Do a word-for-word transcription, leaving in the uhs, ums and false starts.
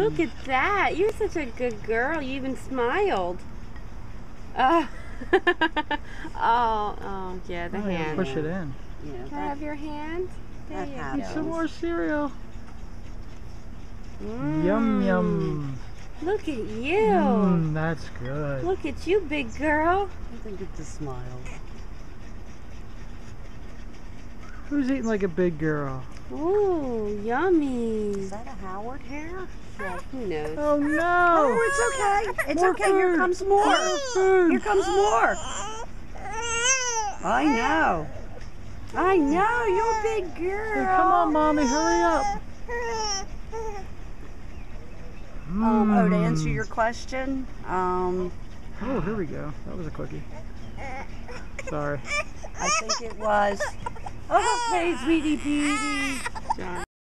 Look at that. You're such a good girl. You even smiled. Oh, oh, oh yeah, the Oh, yeah, hand. push it in. Yeah, Can I that, have your hand? There that you happens. Eat some more cereal. Mm. Yum, yum. Look at you. Mmm, that's good. Look at you, big girl. I think it's a smile. Who's eating like a big girl? Ooh, yummy. Is that a Howard hair? Yeah, who knows? Oh Oh, no! it's okay. It's More okay. Here food. comes more. More food. Here comes more. I know. I know. You're a big girl. Hey, come on, mommy, hurry up. Um, oh, to Mmm. answer your question, um, Oh, here we go. That was a quickie. Sorry. I think it was. Oh, hey, sweetie beauty.